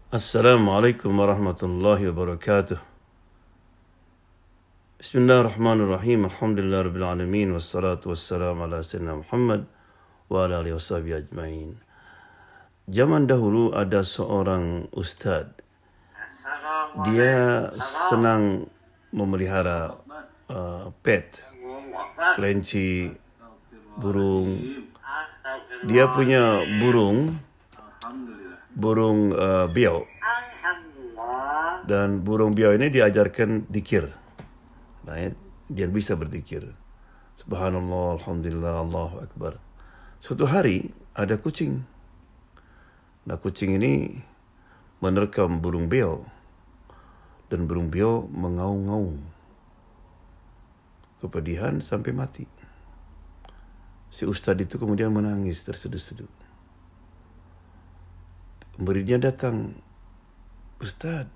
Assalamualaikum warahmatullahi wabarakatuh. Bismillahirrahmanirrahim. Alhamdulillah rabbil alamin wassalatu wassalamu ala sayyidina Muhammad wa ala alihi washabihi ajmain. Zaman dahulu ada seorang ustaz. Dia senang memelihara pet, kelinci, burung. Dia punya burung biau. Dan burung biau ini diajarkan zikir. Nah, dia bisa berzikir. Subhanallah, alhamdulillah, Allahu akbar. Suatu hari ada kucing. Nah, kucing ini menerkam burung biau. Dan burung biau mengaung-ngaung. Kepedihan sampai mati. Si ustadz itu kemudian menangis terseduh-seduh. Muridnya datang, Ustadz,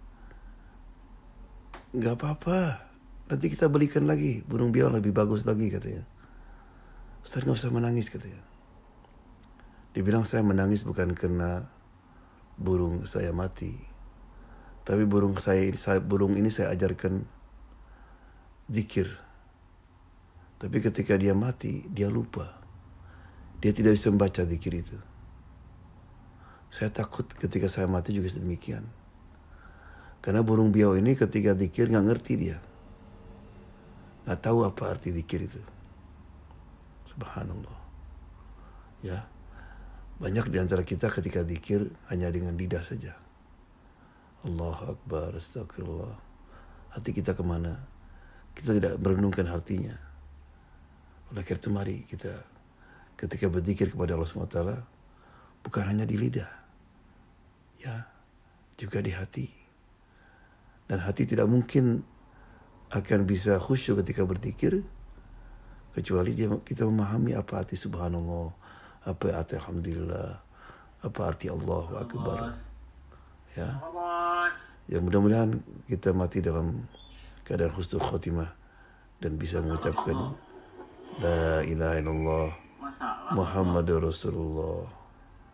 nggak apa-apa, nanti kita belikan lagi burung biau lebih bagus lagi, katanya. Ustadz nggak usah menangis, katanya. Dibilang saya menangis bukan karena burung saya mati, tapi burung ini saya ajarkan zikir. Tapi ketika dia mati, dia lupa. Dia tidak bisa membaca zikir itu. Saya takut ketika saya mati juga demikian. Karena burung biau ini ketika zikir nggak ngerti dia. Nggak tahu apa arti zikir itu. Subhanallah. Ya. Banyak di antara kita ketika zikir hanya dengan lidah saja. Allahu Akbar, astagfirullah. Hati kita kemana? Kita tidak merenungkan artinya. Oleh karena itu mari kita ketika berzikir kepada Allah SWT, bukan hanya di lidah. Ya, juga di hati. Dan hati tidak mungkin akan bisa khusyuk ketika berzikir kecuali kita memahami apa arti subhanallah, apa arti alhamdulillah, apa arti Allahu akbar. Ya. Ya, mudah-mudahan kita mati dalam keadaan husnul khotimah dan bisa mengucapkan la ilaha illallah Muhammadur Rasulullah.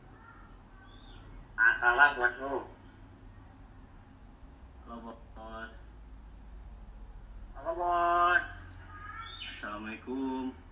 Salah buat lu. Halo bos. Halo bos. Assalamualaikum.